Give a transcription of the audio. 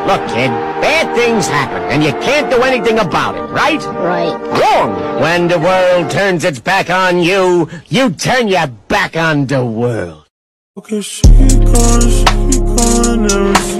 Look, kid, bad things happen, and you can't do anything about it, right? Right. Wrong! When the world turns its back on you, you turn your back on the world. Okay, she keep calling every